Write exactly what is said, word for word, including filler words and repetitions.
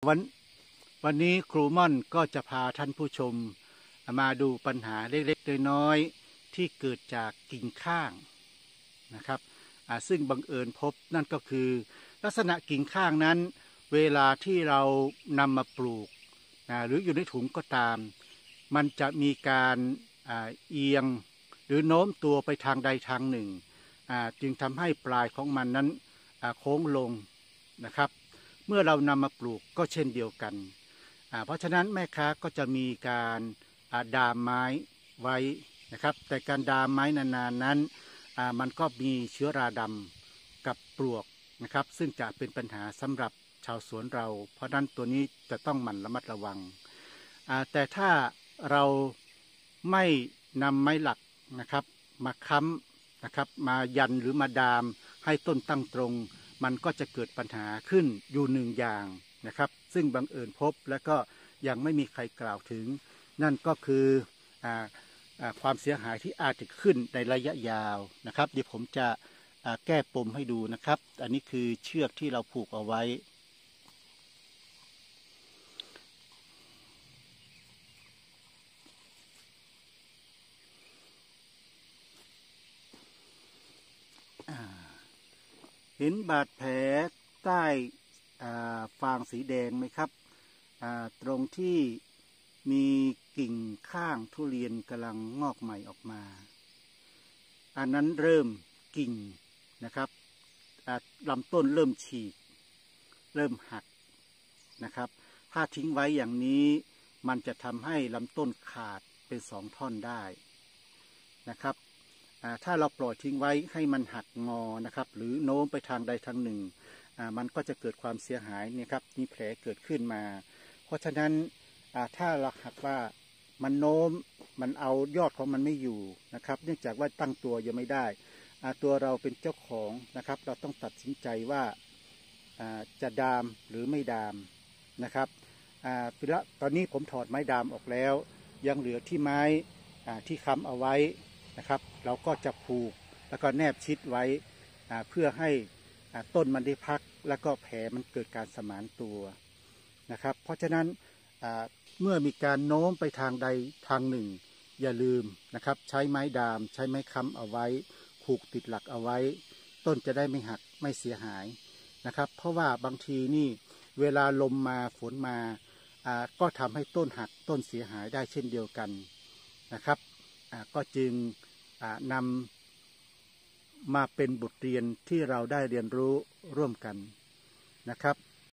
วันวันนี้ครูม่อนก็จะพาท่านผู้ชมมาดูปัญหาเล็กๆน้อยๆที่เกิดจากกิ่งข้างนะครับซึ่งบังเอิญพบนั่นก็คือลักษณะกิ่งข้างนั้นเวลาที่เรานำมาปลูกนะหรืออยู่ในถุงก็ตามมันจะมีการเอียงหรือโน้มตัวไปทางใดทางหนึ่งจึงทำให้ปลายของมันนั้นโค้งลงนะครับเมื่อเรานำมาปลูกก็เช่นเดียวกันเพราะฉะนั้นแม่ค้าก็จะมีการดามไม้ไว้นะครับแต่การดามไม้นานๆนั้นมันก็มีเชื้อราดำกับปลวกนะครับซึ่งจะเป็นปัญหาสำหรับชาวสวนเราเพราะนั้นตัวนี้จะต้องหมั่นระมัดระวังแต่ถ้าเราไม่นำไม้หลักนะครับมาค้ำนะครับมายันหรือมาดามให้ต้นตั้งตรงมันก็จะเกิดปัญหาขึ้นอยู่หนึ่งอย่างนะครับซึ่งบังเอิญพบและก็ยังไม่มีใครกล่าวถึงนั่นก็คืออ่าความเสียหายที่อาจจะขึ้นในระยะยาวนะครับเดี๋ยวผมจะแก้ปมให้ดูนะครับอันนี้คือเชือกที่เราผูกเอาไว้เห็นบาดแผลใต้ฟางสีแดงไหมครับตรงที่มีกิ่งข้างทุเรียนกำลังงอกใหม่ออกมาอันนั้นเริ่มกิ่งนะครับลำต้นเริ่มฉีกเริ่มหักนะครับถ้าทิ้งไว้อย่างนี้มันจะทำให้ลำต้นขาดเป็นสองท่อนได้นะครับถ้าเราปล่อยทิ้งไว้ให้มันหักงอนะครับหรือโน้มไปทางใดทางหนึ่งมันก็จะเกิดความเสียหายเนี่ยครับมีแผลเกิดขึ้นมาเพราะฉะนั้นถ้าเราหักว่ามันโน้มมันเอายอดของมันไม่อยู่นะครับเนื่องจากว่าตั้งตัวยังไม่ได้ตัวเราเป็นเจ้าของนะครับเราต้องตัดสินใจว่าจะดามหรือไม่ดามนะครับตอนนี้ผมถอดไม้ดามออกแล้วยังเหลือที่ไม้ที่ค้ำเอาไว้นะครับเราก็จะผูกแล้วก็แนบชิดไว้เพื่อให้ต้นมันได้พักแล้วก็แผลมันเกิดการสมานตัวนะครับเพราะฉะนั้นเมื่อมีการโน้มไปทางใดทางหนึ่งอย่าลืมนะครับใช้ไม้ดามใช้ไม้ค้ำเอาไว้ผูกติดหลักเอาไว้ต้นจะได้ไม่หักไม่เสียหายนะครับเพราะว่าบางทีนี่เวลาลมมาฝนมาก็ทำให้ต้นหักต้นเสียหายได้เช่นเดียวกันนะครับก็จึงนำมาเป็นบทเรียนที่เราได้เรียนรู้ร่วมกันนะครับ